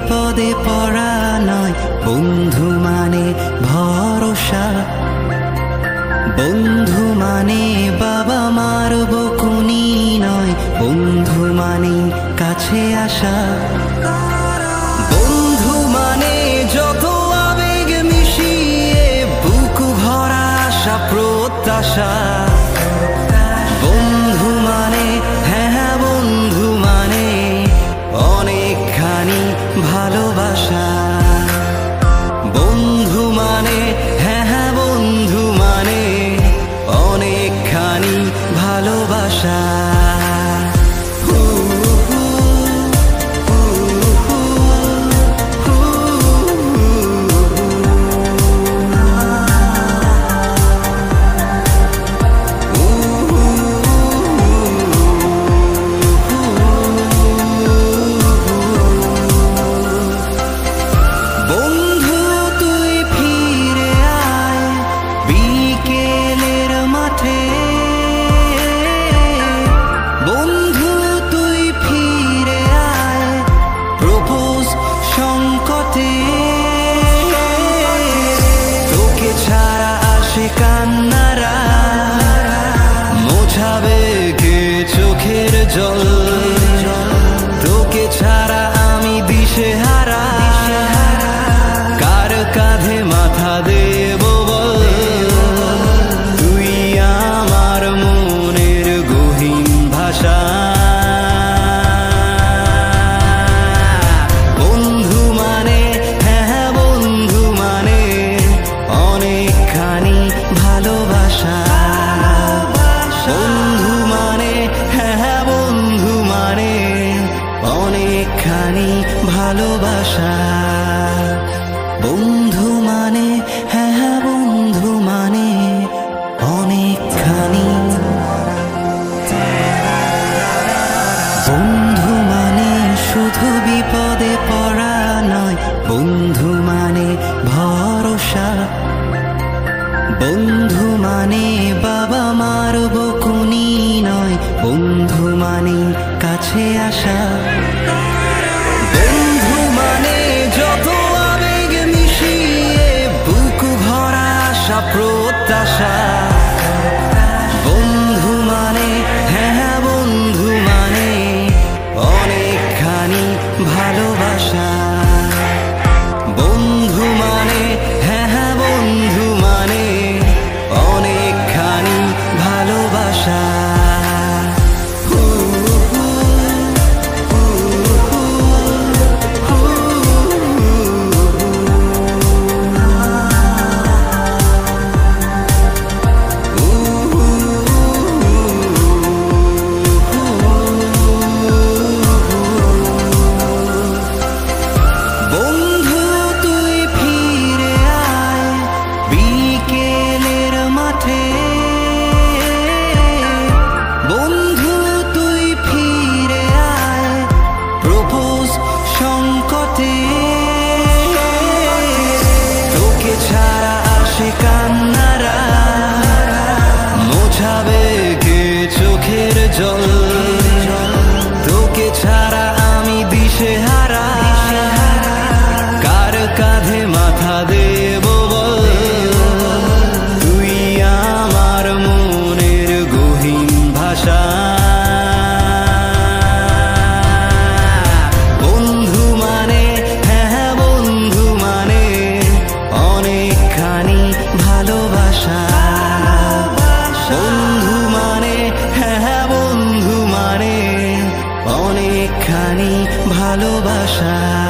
বিপদে পড়া নয়, বন্ধু মানে ভরসা। বন্ধু মানে বাবা মার বকুনি নয়, বন্ধু মানে কাছে আসা। বন্ধু মানে যত আবেগ মিশিয়ে বুক ভরা আশা প্রত্যাশা। বন্ধু মানে হ্যাঁ বন্ধু মানে অনেকখানি ভালোবাসা। বন্ধু মানে হ্যাঁ বন্ধু মানে অনেকখানি ভালোবাসা। কান্নারা মোছাবে কে চোখের জল? তোকে ছাড়া আমি দিশেহারা, কার কাঁধে মাথা দেব বল? তুই আমার মনের গহীন ভাষা। বন্ধু মানে হ্যাঁ বন্ধু মানে অনেকখানি ভালোবাসা। বন্ধু মানে হ্যাঁ বন্ধু মানে অনেকখানি ভালোবাসা। বন্ধু মানে হ্যাঁ বন্ধু মানে অনেকখানি। বন্ধু মানে শুধু বিপদে পড়া নয়, বন্ধু মানে ভরসা। বন্ধু মানে বাবা মার বকুনি নয়, বন্ধু মানে কাছে আসা। বন্ধু মানে যত আবেগ মিশিয়ে বুক ভরা আশা প্রত্যাশা। বন্ধু মানে হ্যাঁ বন্ধু মানে অনেকখানি ভালোবাসা। বন্ধু মানে হ্যাঁ বন্ধু মানে অনেকখানি ভালোবাসা। কান্নারা মোছাবে কে চোখের জল? তোকে ছাড়া আমি দিশেহারা, কার কাঁধে মাথা দেব বল? তুই আমার মনের গহীন ভাষা। বন্ধু মানে হ্যাঁ বন্ধু মানে অনেকখানি ভালোবাসা। বন্ধু মানে হ্যাঁ বন্ধু মানে অনেকখানি ভালোবাসা।